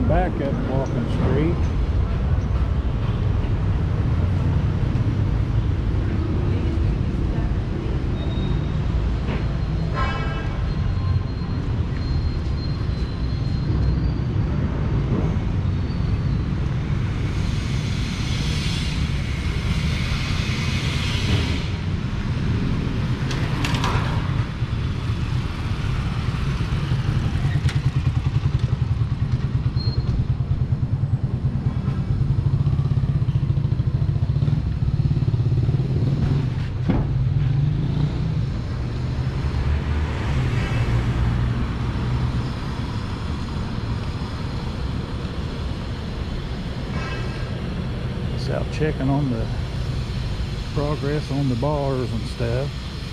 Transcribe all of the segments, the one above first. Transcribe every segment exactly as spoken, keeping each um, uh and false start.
back up Walking Street. Out checking on the progress on the bars and stuff.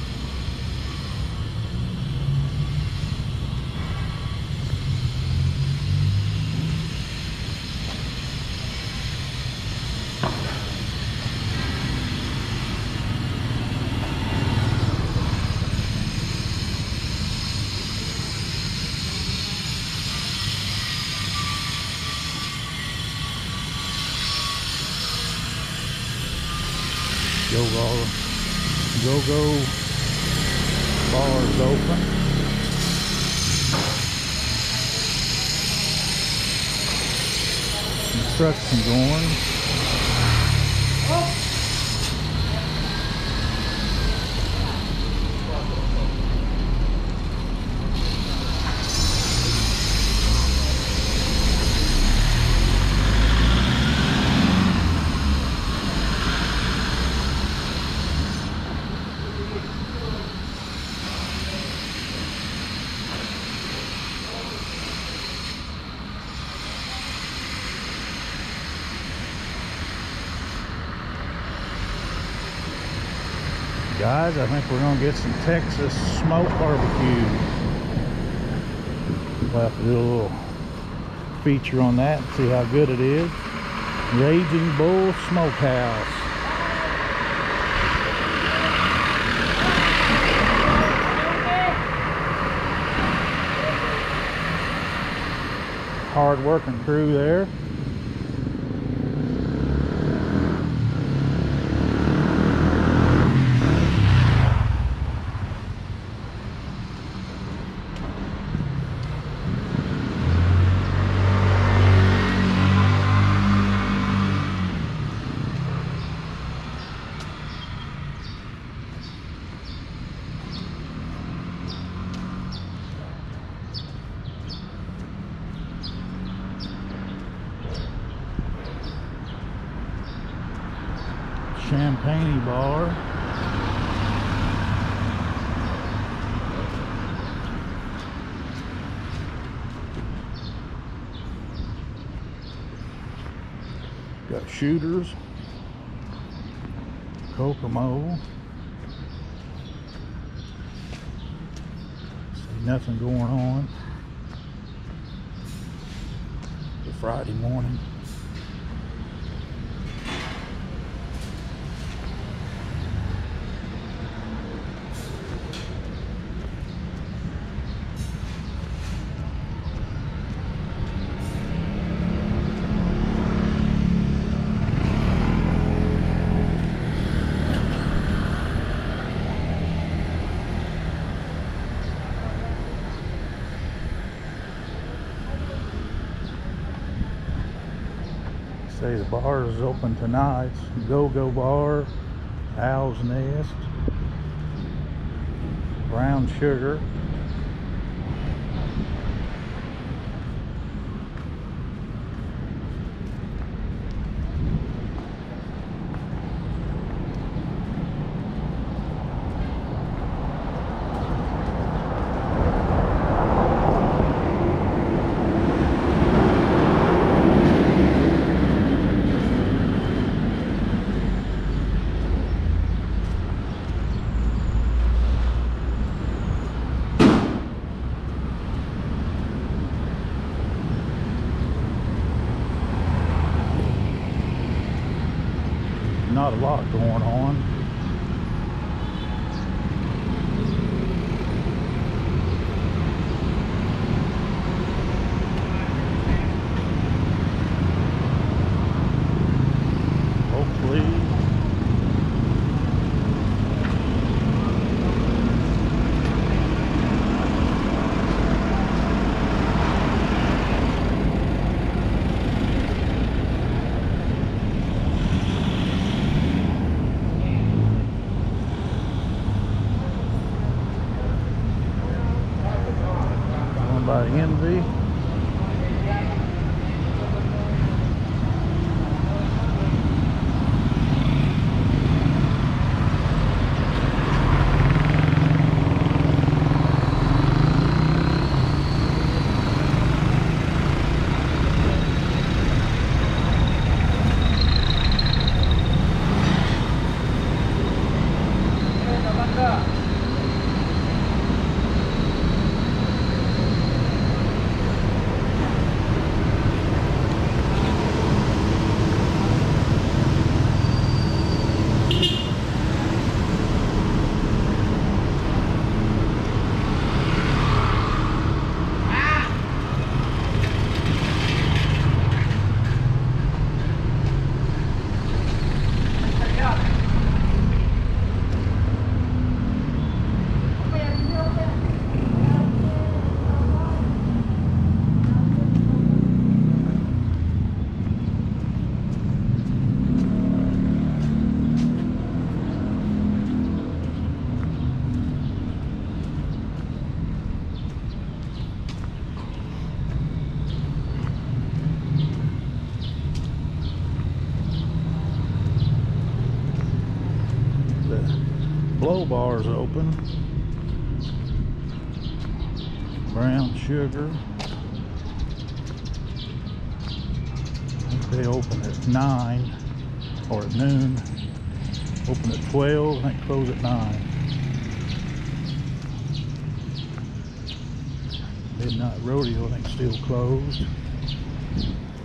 Go go go go bars open. Construction going. Guys, I think we're gonna get some Texas smoked barbecue. We'll have to do a little feature on that and see how good it is. Raging Bull Smokehouse. Hard working crew there. Champagne bar. Got Shooters, Kokomo. See nothing going on. It's a Friday morning. Say the bar is open tonight. Go-Go Bar, Owl's Nest, Brown Sugar. Not a lot going on. by Envy. Blow bars open. Brown Sugar. I think they open at nine or at noon. Open at twelve. I think close at nine. Midnight Rodeo, I think, still closed.